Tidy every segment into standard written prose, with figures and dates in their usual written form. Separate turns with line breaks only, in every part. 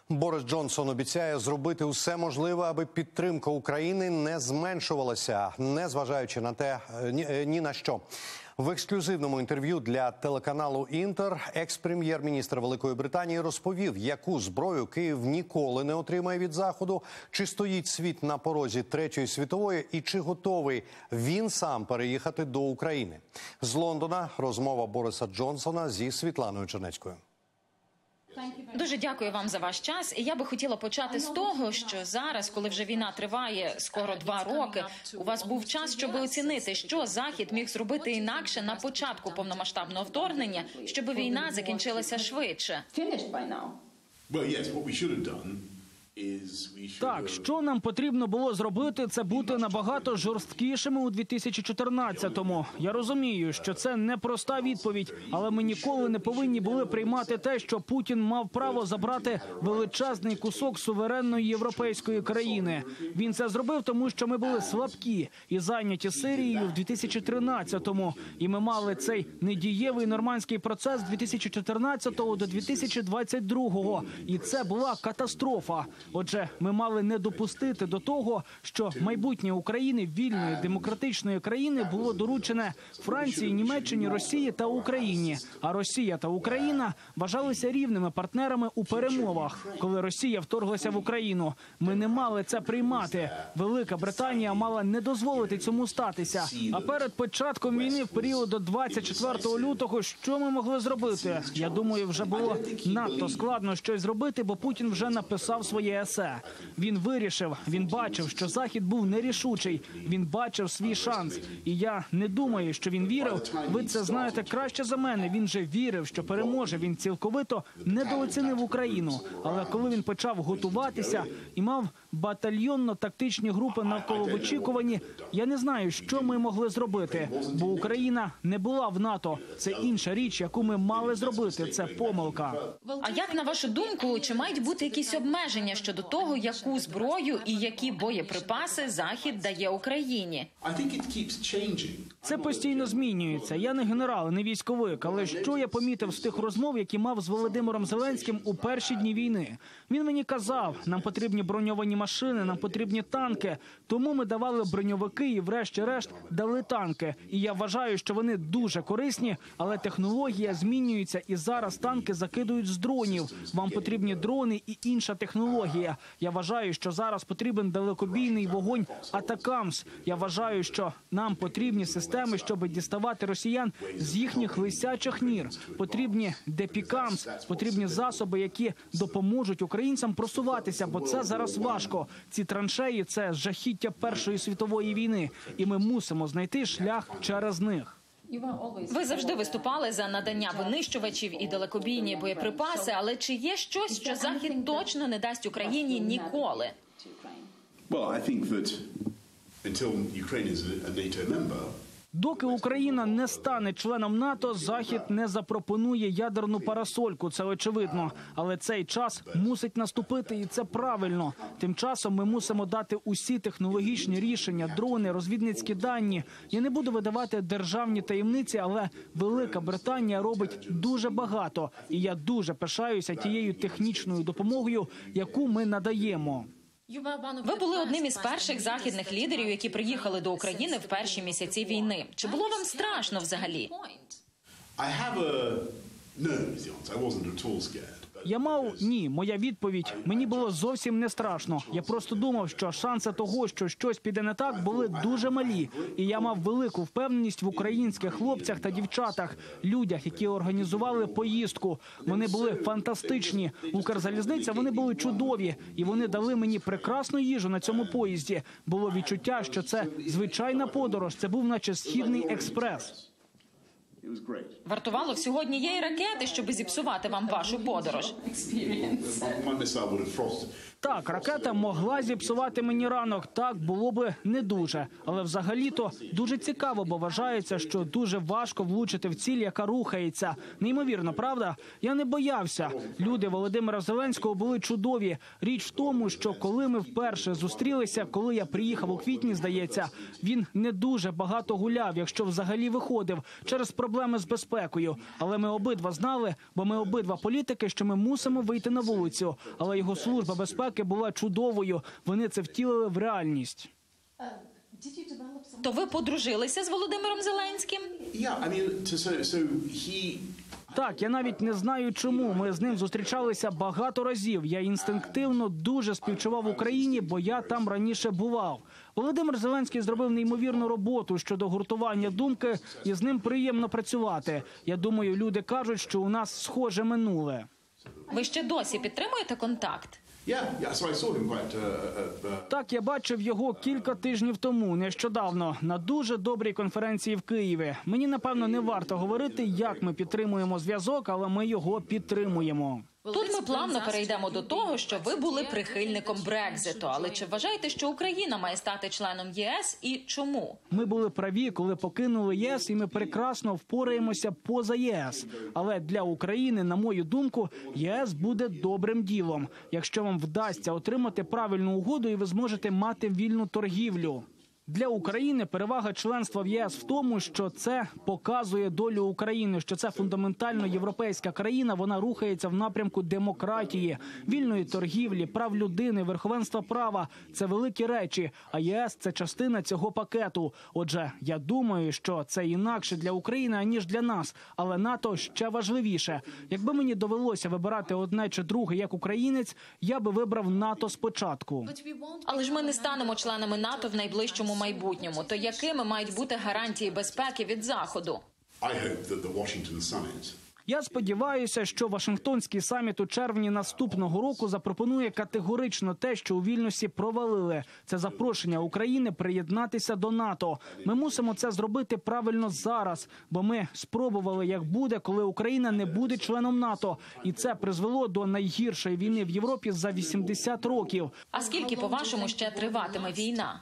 Борис Джонсон обіцяє зробити усе можливе, аби підтримка України не зменшувалася, незважаючи на те ні на що. В ексклюзивному інтерв'ю для телеканалу «Інтер» екс-прем'єр-міністр Великої Британії розповів, яку зброю Київ ніколи не отримає від Заходу, чи стоїть світ на порозі Третьої світової і чи готовий він сам переїхати до України. З Лондона розмова Бориса Джонсона зі Світланою Чернецькою.
Дуже дякую вам за ваш час. І я би хотіла почати з того, що зараз, коли вже війна триває скоро 2 роки, у вас був час, щоб оцінити, що Захід міг зробити інакше на початку повномасштабного вторгнення, щоб війна закінчилася швидше.
Так, що нам потрібно було зробити, це бути набагато жорсткішими у 2014-му. Я розумію, що це непроста відповідь, але ми ніколи не повинні були приймати те, що Путін мав право забрати величезний кусок суверенної європейської країни. Він це зробив, тому що ми були слабкі і зайняті Сирією в 2013-му. І ми мали цей недієвий нормандський процес з 2014-го до 2022-го. І це була катастрофа. Отже, ми мали не допустити до того, що майбутнє України, вільної, демократичної країни, було доручене Франції, Німеччині, Росії та Україні. А Росія та Україна вважалися рівними партнерами у перемовах, коли Росія вторглася в Україну. Ми не мали це приймати. Велика Британія мала не дозволити цьому статися. А перед початком війни, в період до 24 лютого, що ми могли зробити? Я думаю, вже було надто складно щось зробити, бо Путін вже написав своє есе. Він вирішив, він бачив, що Захід був нерішучий, він бачив свій шанс. І я не думаю, що він вірив, ви це знаєте краще за мене, він же вірив, що переможе, він цілковито недооцінив Україну. Але коли він почав готуватися і мав батальйонно-тактичні групи навколо в очікуванні, я не знаю, що ми могли зробити, бо Україна не була в НАТО. Це інша річ, яку ми мали зробити, це помилка.
А як, на вашу думку, чи мають бути якісь обмеження щодо того, яку зброю і які боєприпаси Захід дає Україні?
Це постійно змінюється. Я не генерал, не військовик, але що я помітив з тих розмов, які мав з Володимиром Зеленським у перші дні війни? Він мені казав, нам потрібні броньовані машини, нам потрібні танки. Тому ми давали броньовики і врешті-решт дали танки. І я вважаю, що вони дуже корисні, але технологія змінюється і зараз танки закидують з дронів. Вам потрібні дрони і інша технологія. Я вважаю, що зараз потрібен далекобійний вогонь «Атакамс». Я вважаю, що нам потрібні системи, щоб діставати росіян з їхніх висячих нір. Потрібні «Депікамс», потрібні засоби, які допоможуть українцям просуватися, бо це зараз важко. Ці траншеї – це жахіття Першої світової війни, і ми мусимо знайти шлях через них.
Ви завжди виступали за надання винищувачів і далекобійні боєприпаси, але чи є щось, що Захід точно не дасть Україні ніколи?
Доки Україна не стане членом НАТО, Захід не запропонує ядерну парасольку, це очевидно. Але цей час мусить наступити, і це правильно. Тим часом ми мусимо дати усі технологічні рішення, дрони, розвідницькі дані. Я не буду видавати державні таємниці, але Велика Британія робить дуже багато. І я дуже пишаюся тією технічною допомогою, яку ми надаємо.
Ви були одним із перших західних лідерів, які приїхали до України в перші місяці війни. Чи було вам страшно взагалі?
Ні, моя відповідь, мені було зовсім не страшно. Я просто думав, що шанси того, що щось піде не так, були дуже малі. І я мав велику впевненість в українських хлопцях та дівчатах, людях, які організували поїздку. Вони були фантастичні. Укрзалізниця, вони були чудові. І вони дали мені прекрасну їжу на цьому поїзді. Було відчуття, що це звичайна подорож, це був наче Східний експрес.
Вартувало всього однієї ракети, щоб зіпсувати вам вашу подорож.
Так, ракета могла зіпсувати мені ранок, так було би не дуже. Але взагалі-то дуже цікаво, бо вважається, що дуже важко влучити в ціль, яка рухається. Неймовірно, правда? Я не боявся. Люди Володимира Зеленського були чудові. Річ в тому, що коли ми вперше зустрілися, коли я приїхав у квітні, здається, він не дуже багато гуляв, якщо взагалі виходив, через проблеми з безпекою. Але ми обидва знали, бо ми обидва політики, що ми мусимо вийти на вулицю. Але його служба безпеки була чудовою. Вони це втілили в реальність.
То ви подружилися з Володимиром Зеленським?
Так, я навіть не знаю чому. Ми з ним зустрічалися багато разів. Я інстинктивно дуже співчував Україні, бо я там раніше бував. Володимир Зеленський зробив неймовірну роботу щодо гуртування думки, і з ним приємно працювати. Я думаю, люди кажуть, що у нас схоже минуле.
Ви ще досі підтримуєте контакт?
Так, я бачив його кілька тижнів тому, нещодавно, на дуже добрій конференції в Києві. Мені, напевно, не варто говорити, як ми підтримуємо зв'язок, але ми його підтримуємо.
Тут ми плавно перейдемо до того, що ви були прихильником Брекзиту. Але чи вважаєте, що Україна має стати членом ЄС і чому?
Ми були праві, коли покинули ЄС, і ми прекрасно впораємося поза ЄС. Але для України, на мою думку, ЄС буде добрим ділом, якщо вам вдасться отримати правильну угоду і ви зможете мати вільну торгівлю. Для України перевага членства в ЄС в тому, що це показує долю України, що це фундаментально європейська країна, вона рухається в напрямку демократії, вільної торгівлі, прав людини, верховенства права. Це великі речі, а ЄС – це частина цього пакету. Отже, я думаю, що це інакше для України, аніж для нас, але НАТО ще важливіше. Якби мені довелося вибирати одне чи друге як українець, я би вибрав НАТО спочатку.
Але ж ми не станемо членами НАТО в найближчому майбутньому. То якими мають бути гарантії безпеки від Заходу?
Я сподіваюся, що Вашингтонський саміт у червні наступного року запропонує категорично те, що у Вільнюсі провалили. Це запрошення України приєднатися до НАТО. Ми мусимо це зробити правильно зараз, бо ми спробували, як буде, коли Україна не буде членом НАТО. І це призвело до найгіршої війни в Європі за 80 років.
А скільки, по-вашому, ще триватиме війна?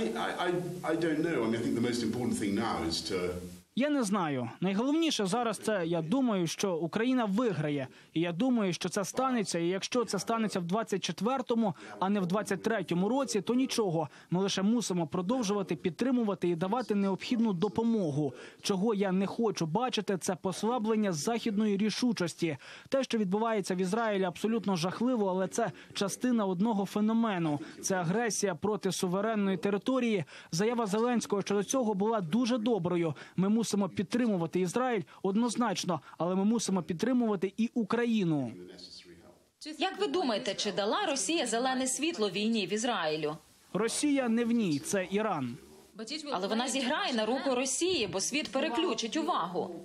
Я не знаю. Найголовніше зараз це, я думаю, що Україна виграє. І я думаю, що це станеться. І якщо це станеться в 24-му, а не в 23-му році, то нічого. Ми лише мусимо продовжувати підтримувати і давати необхідну допомогу. Чого я не хочу бачити, це послаблення західної рішучості. Те, що відбувається в Ізраїлі, абсолютно жахливо, але це частина одного феномену. Це агресія проти суверенної території. Заява Зеленського щодо цього була дуже доброю. Ми мусимо підтримувати Ізраїль однозначно, але ми мусимо підтримувати і Україну.
Як ви думаєте, чи дала Росія зелене світло війні в Ізраїлю?
Росія не в ній, це Іран.
Але вона зіграє на руку Росії, бо світ переключить увагу.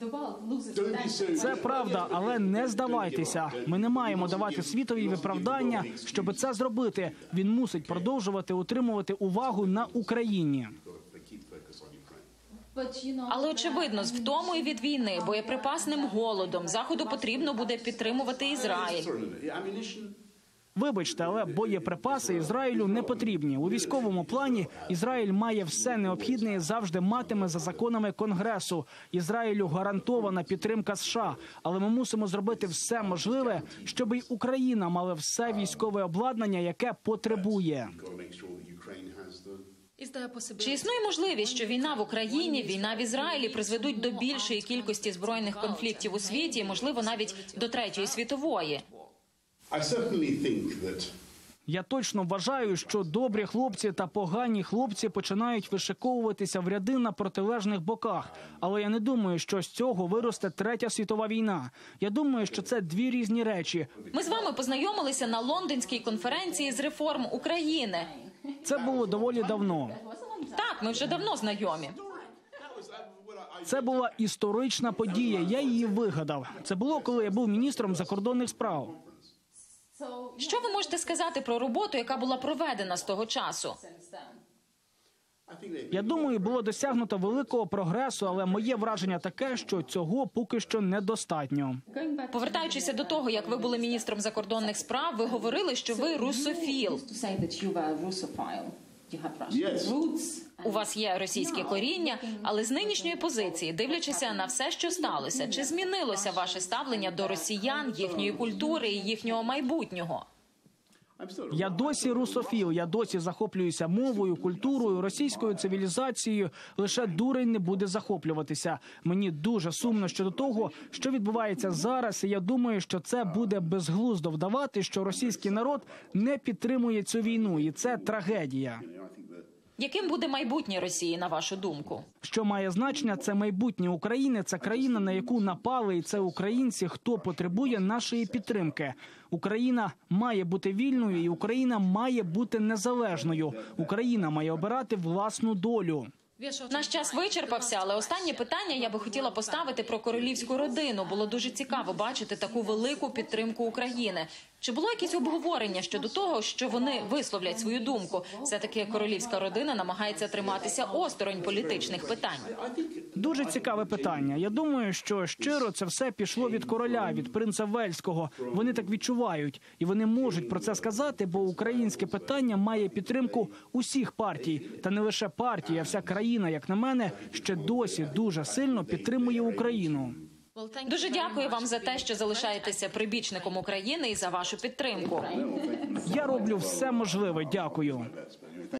Це правда, але не здавайтеся. Ми не маємо давати світові виправдання, щоб це зробити. Він мусить продовжувати утримувати увагу на Україні.
Але, очевидно, з втомою від війни, боєприпасним голодом, Заходу потрібно буде підтримувати Ізраїль.
Вибачте, але боєприпаси Ізраїлю не потрібні. У військовому плані Ізраїль має все необхідне і завжди матиме за законами Конгресу. Ізраїлю гарантована підтримка США. Але ми мусимо зробити все можливе, щоб і Україна мала все військове обладнання, яке потребує.
Чи існує можливість, що війна в Україні, війна в Ізраїлі призведуть до більшої кількості збройних конфліктів у світі, можливо, навіть до Третьої світової?
Я точно вважаю, що добрі хлопці та погані хлопці починають вишиковуватися в ряди на протилежних боках. Але я не думаю, що з цього виросте Третя світова війна. Я думаю, що це дві різні речі.
Ми з вами познайомилися на Лондонській конференції з реформ України.
Це було доволі давно.
Так, ми вже давно знайомі.
Це була історична подія, я її вигадав. Це було, коли я був міністром закордонних справ.
Що ви можете сказати про роботу, яка була проведена з того часу?
Я думаю, було досягнуто великого прогресу, але моє враження таке, що цього поки що недостатньо.
Повертаючися до того, як ви були міністром закордонних справ, ви говорили, що ви русофіл. У вас є російське коріння, але з нинішньої позиції, дивлячися на все, що сталося, чи змінилося ваше ставлення до росіян, їхньої культури і їхнього майбутнього?
Я досі русофіл, я досі захоплююся мовою, культурою, російською цивілізацією. Лише дурень не буде захоплюватися. Мені дуже сумно щодо того, що відбувається зараз, і я думаю, що це буде безглуздо вдавати, що російський народ не підтримує цю війну, і це трагедія.
Яким буде майбутнє Росії, на вашу думку?
Що має значення, це майбутнє України, це країна, на яку напали, і це українці, хто потребує нашої підтримки. Україна має бути вільною, і Україна має бути незалежною. Україна має обирати власну долю.
Наш час вичерпався, але останнє питання я би хотіла поставити про королівську родину. Було дуже цікаво бачити таку велику підтримку України. Чи було якесь обговорення щодо того, що вони висловлять свою думку? Все-таки королівська родина намагається триматися осторонь політичних питань.
Дуже цікаве питання. Я думаю, що щиро це все пішло від короля, від принца Вельського. Вони так відчувають. І вони можуть про це сказати, бо українське питання має підтримку усіх партій. Та не лише партії, а вся країна, як на мене, ще досі дуже сильно підтримує Україну.
Дуже дякую вам за те, що залишаєтеся прибічником України і за вашу підтримку.
Я роблю все можливе. Дякую.